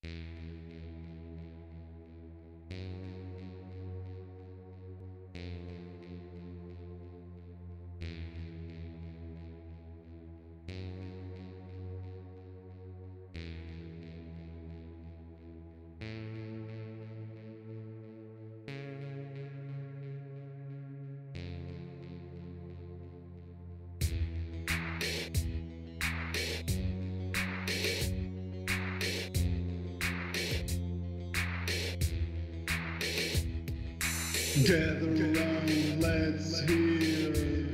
Gather around, let's hear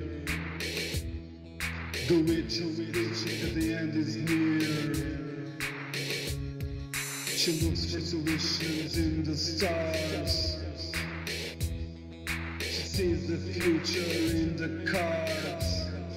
the ritual that the end is near. She looks for solutions in the stars. She sees the future in the cards.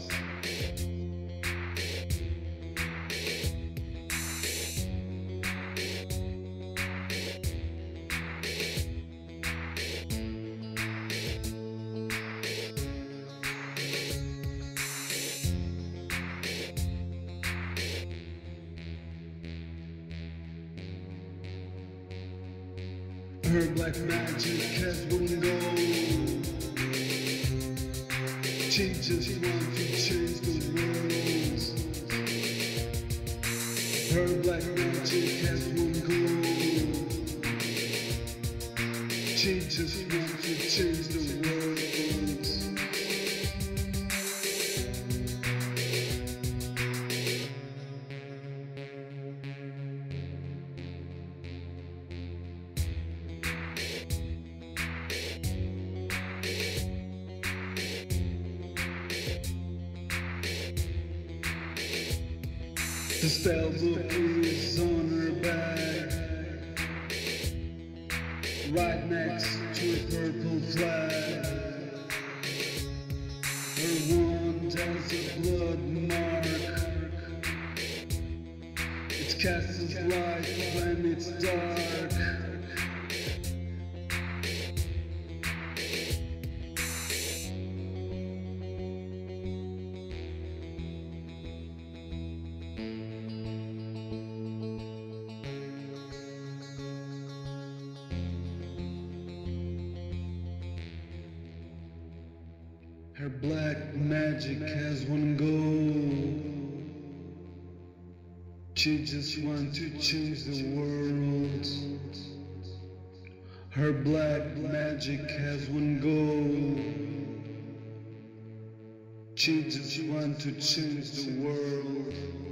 Her black magic has one goal. She just wants to change the world. Her black magic has one goal. She just wants to change the world. The spell book is on her back, right next to a purple flag. Her wand has a blood mark. It casts light when it's dark. Her black magic has one goal. She just wants to change the world. Her black magic has one goal. She just wants to change the world.